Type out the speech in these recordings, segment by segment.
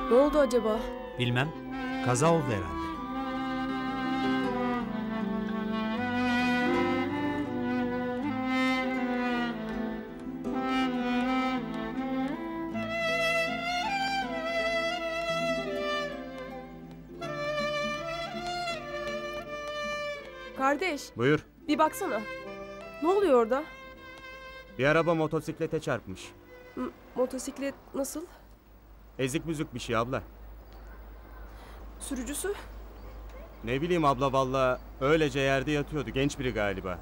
Ne oldu acaba? Bilmem. Kaza oldu herhalde. Kardeş, Buyur. bir baksana. Ne oluyor orada? Bir araba motosiklete çarpmış. Motosiklet nasıl? Ezik müzik bir şey abla. Sürücüsü? Ne bileyim abla valla öylece yerde yatıyordu. Genç biri galiba.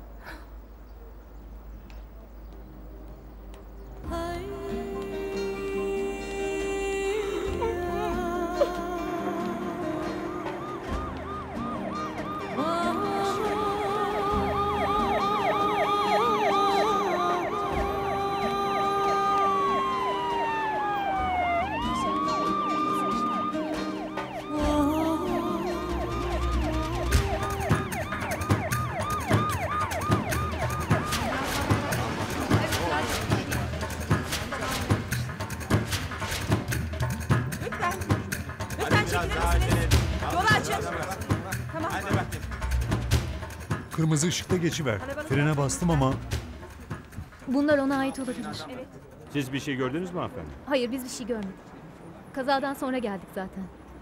Lütfen çekilir misiniz? Yolu açın. Tamam. Kırmızı ışıkta geçiver. Frene bastım ama... Bunlar ona ait olabilir. Siz bir şey gördünüz mü hanımefendi? Hayır, biz bir şey görmedik. Kazadan sonra geldik zaten.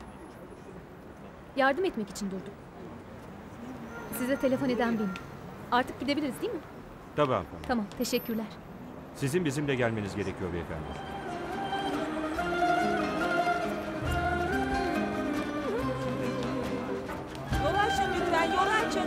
Yardım etmek için durduk. Size telefon eden benim. Artık gidebiliriz değil mi? Tabii hanımefendi. Tamam, teşekkürler. Sizin bizimle gelmeniz gerekiyor beyefendi. Yolu açın lütfen. Yolu açın.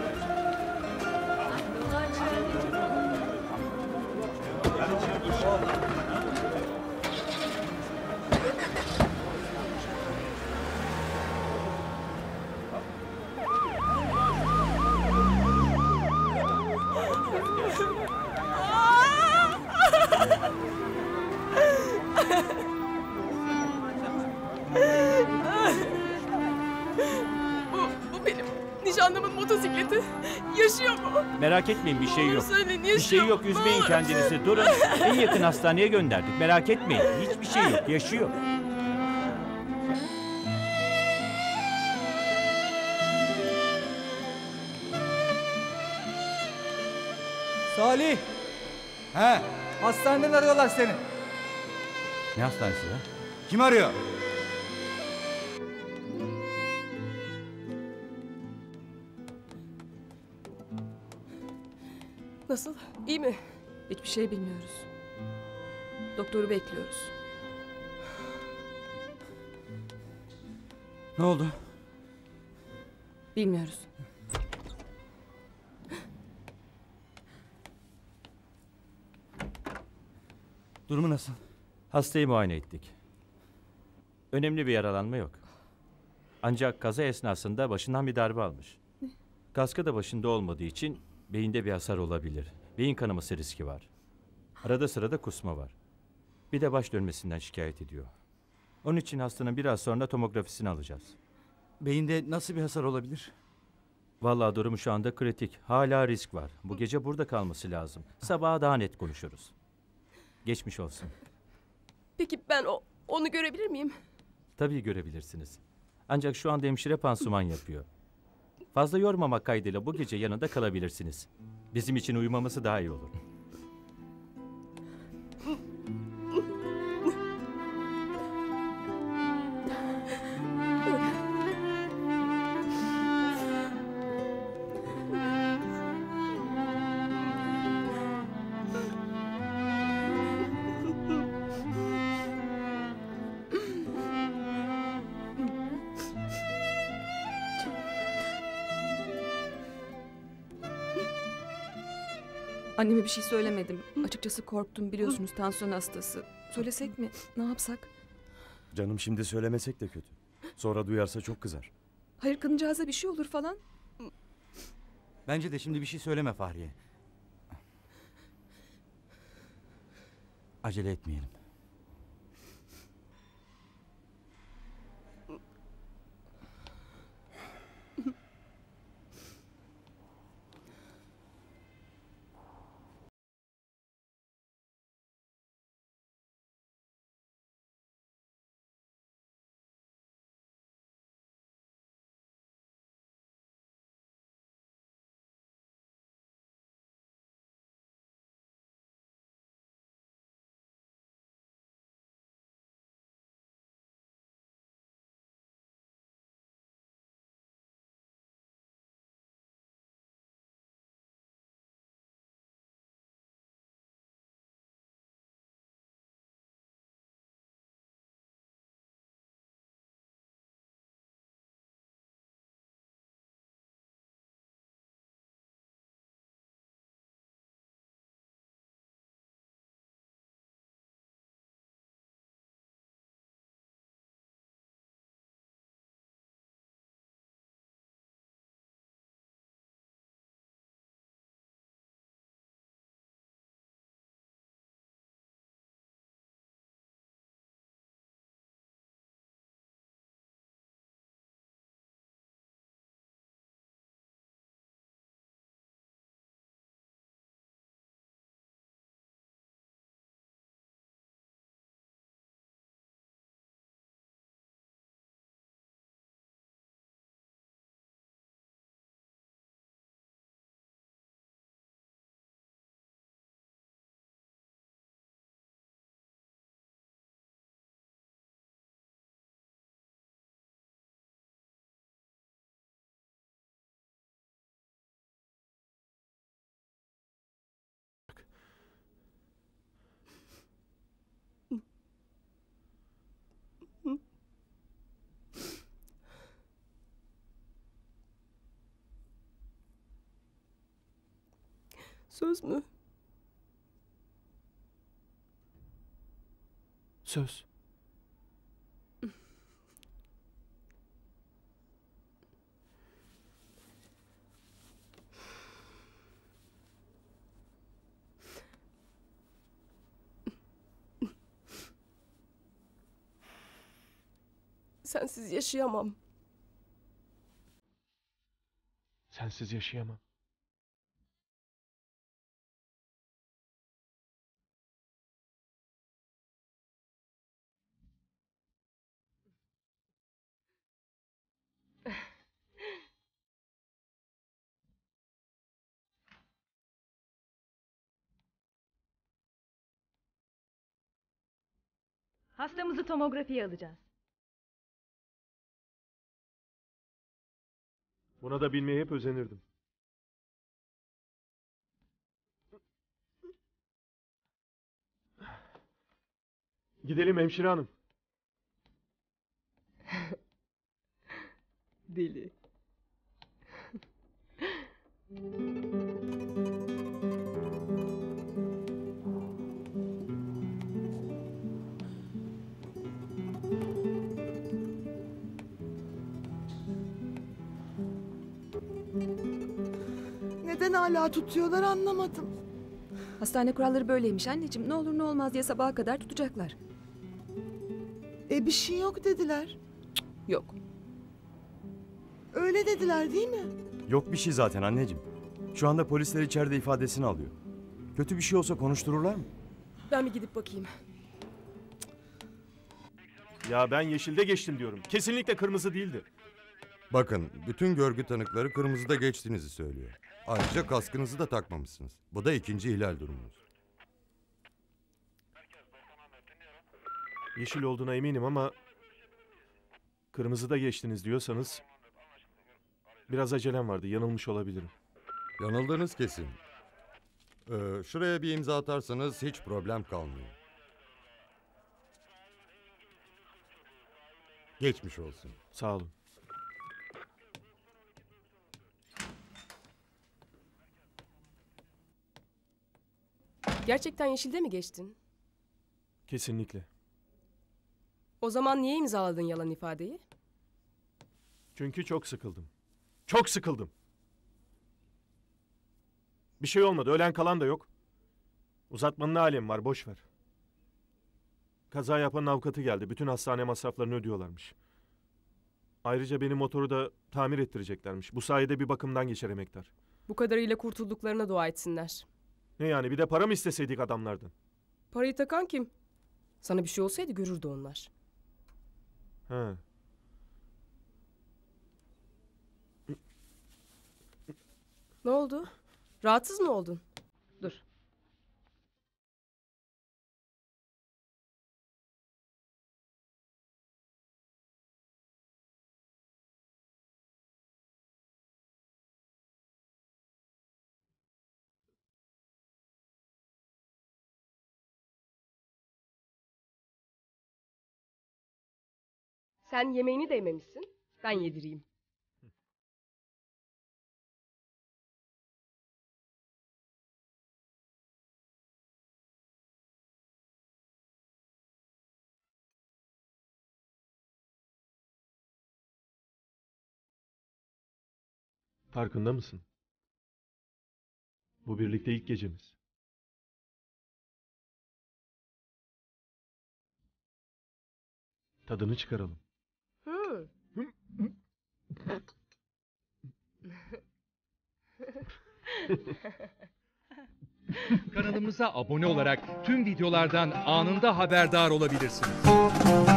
Bu benim nişanlımın motosikleti. Yaşıyor mu? Merak etmeyin, bir şey yok. Söyleyin, Bir yaşıyor şey mu? yok, Ne üzmeyin olur. kendinizi. Durun. En yakın hastaneye gönderdik. Merak etmeyin. Hiçbir şey yok. Yaşıyor. Salih! He, hastaneden arıyorlar seni. Ne hastanesi ya? Kim arıyor? Nasıl? İyi mi? Hiçbir şey bilmiyoruz. Doktoru bekliyoruz. Ne oldu? Bilmiyoruz. Durumu nasıl? Hastayı muayene ettik. Önemli bir yaralanma yok. Ancak kaza esnasında başından bir darbe almış. Kaskı da başında olmadığı için beyinde bir hasar olabilir. Beyin kanaması riski var. Arada sırada kusma var. Bir de baş dönmesinden şikayet ediyor. Onun için hastanın biraz sonra tomografisini alacağız. Beyinde nasıl bir hasar olabilir? Vallahi durumu şu anda kritik. Hala risk var. Bu gece burada kalması lazım. Sabaha daha net konuşuruz. Geçmiş olsun. Peki ben onu görebilir miyim? Tabii görebilirsiniz. Ancak şu anda hemşire pansuman yapıyor. Fazla yormamak kaydıyla bu gece yanında kalabilirsiniz. Bizim için uyumaması daha iyi olur. Anneme bir şey söylemedim. Açıkçası korktum, biliyorsunuz tansiyon hastası. Söylesek mi? Ne yapsak? Canım şimdi söylemesek de kötü. Sonra duyarsa çok kızar. Hayır, kadıncağıza bir şey olur falan. Bence de şimdi bir şey söyleme Fahriye. Acele etmeyelim. Söz mü? Söz. Sensiz yaşayamam. Sensiz yaşayamam. Hastamızı tomografiye alacağız. Buna da bilmeye hep özenirdim. Gidelim hemşire hanım. Deli. Neden hala tutuyorlar anlamadım. Hastane kuralları böyleymiş anneciğim. Ne olur ne olmaz diye sabaha kadar tutacaklar. Bir şey yok dediler. Yok. Öyle dediler değil mi? Yok bir şey zaten anneciğim. Şu anda polisler içeride ifadesini alıyor. Kötü bir şey olsa konuştururlar mı? Ben bir gidip bakayım. Ya ben yeşilde geçtim diyorum. Kesinlikle kırmızı değildi. Bakın, bütün görgü tanıkları kırmızıda geçtiğinizi söylüyor. Ayrıca kaskınızı da takmamışsınız. Bu da ikinci ihlal durumunuz. Yeşil olduğuna eminim ama kırmızıda geçtiniz diyorsanız biraz acelem vardı. Yanılmış olabilirim. Yanıldığınız kesin. Şuraya bir imza atarsanız hiç problem kalmıyor. Geçmiş olsun. Sağ olun. Gerçekten yeşilde mi geçtin? Kesinlikle. O zaman niye imzaladın yalan ifadeyi? Çünkü çok sıkıldım. Çok sıkıldım. Bir şey olmadı. Ölen kalan da yok. Uzatmanın ne alemi var? Boş ver. Kaza yapanın avukatı geldi. Bütün hastane masraflarını ödüyorlarmış. Ayrıca benim motoru da tamir ettireceklermiş. Bu sayede bir bakımdan geçer emektar. Bu kadarıyla kurtulduklarına dua etsinler. Ne yani, bir de para mı isteseydik adamlardan? Parayı takan kim? Sana bir şey olsaydı görürdü onlar. He. Ne oldu? Rahatsız mı oldun? Dur. Sen yemeğini de yememişsin. Ben yedireyim. Farkında mısın? Bu birlikte ilk gecemiz. Tadını çıkaralım. Kanalımıza abone olarak tüm videolardan anında haberdar olabilirsiniz.